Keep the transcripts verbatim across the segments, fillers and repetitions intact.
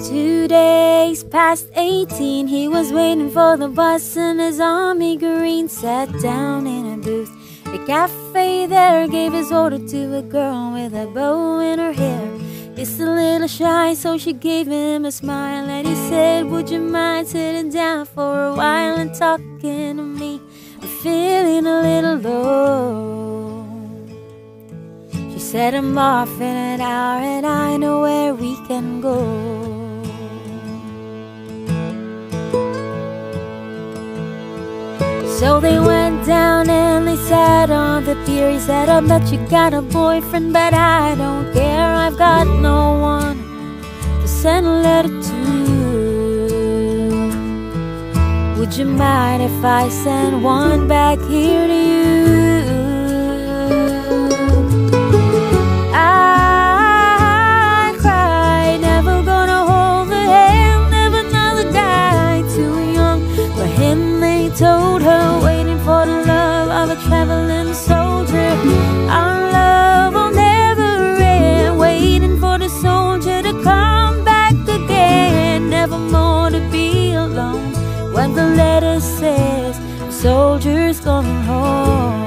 Two days past eighteen, he was waiting for the bus in his army green. Sat down in a booth, a cafe there, gave his order to a girl with a bow in her hair. He's a little shy, so she gave him a smile, and he said, would you mind sitting down for a while and talking to me? I'm feeling a little low. She said, I'm off in an hour and I know where we can go. So they went down and they sat on the pier. He said, I bet you got a boyfriend, but I don't care. I've got no one to send a letter to. Would you mind if I send one back here to you? I cried, never gonna hold the hand of another guy too young for him. They told her, waiting for the love of a traveling soldier. Our love will never end, waiting for the soldier to come back again. Never more to be alone when the letter says the soldier's coming home.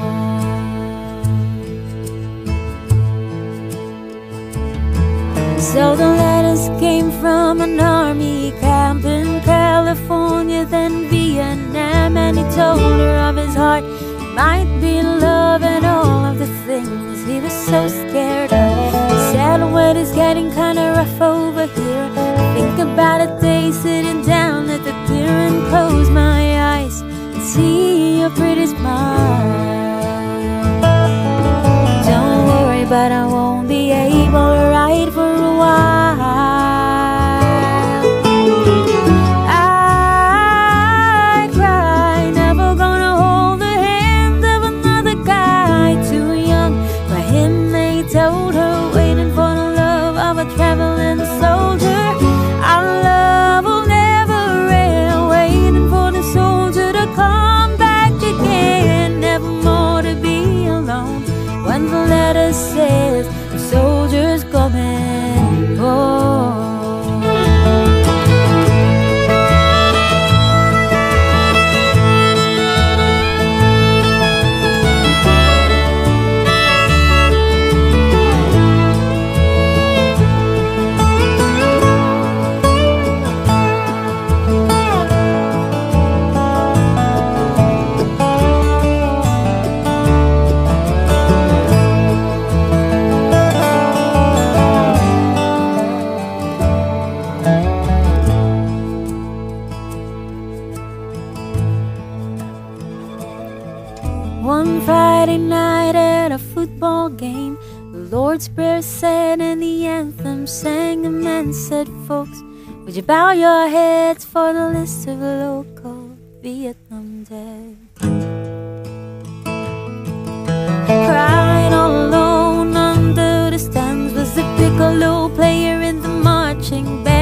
So the letters came from an army camp in California, then Vietnam. And he told her of his heart, it might be love and all of the things he was so scared of. He said, when it's getting kinda rough over here, I think about a day sitting down at the pier and close my eyes and see your pretty smile. Don't worry, but I won't be able to write for a while. I cry, never gonna hold the hand of another guy too young for him. They told her, waiting for the love of a traveling soldier. Our love will never end, waiting for the soldier to come back again. Never more to be alone when the letter says the soldier's coming home. One Friday night at a football game, the Lord's Prayer said and the anthem sang. The man said, folks, would you bow your heads for the list of local Vietnam dead? Crying all alone under the stands was the piccolo player in the marching band.